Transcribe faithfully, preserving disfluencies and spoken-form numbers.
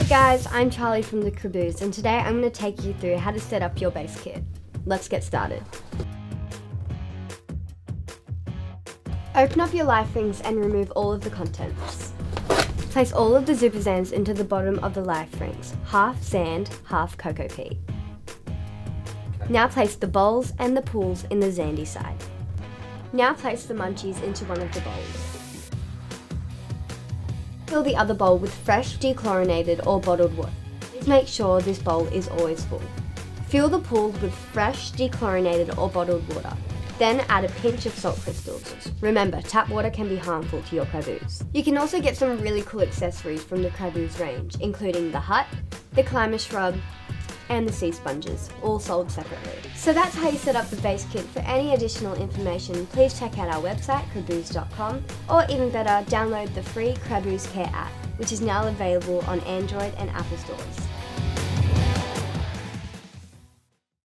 guys, I'm Charlie from the Kraboos, and today I'm going to take you through how to set up your base kit. Let's get started. Open up your life rings and remove all of the contents. Place all of the Super Zans into the bottom of the life rings, half sand, half cocoa peat. Now place the bowls and the pools in the Zandy side. Now place the munchies into one of the bowls. Fill the other bowl with fresh, dechlorinated or bottled water. Please make sure this bowl is always full. Fill the pools with fresh, dechlorinated or bottled water. Then add a pinch of salt crystals. Remember, tap water can be harmful to your Kraboos. You can also get some really cool accessories from the Kraboos range, including the hut, the climber shrub, and the sea sponges, all sold separately. So that's how you set up the base kit. For any additional information, please check out our website, kraboos dot com, or even better, download the free Kraboos Care app, which is now available on Android and Apple stores.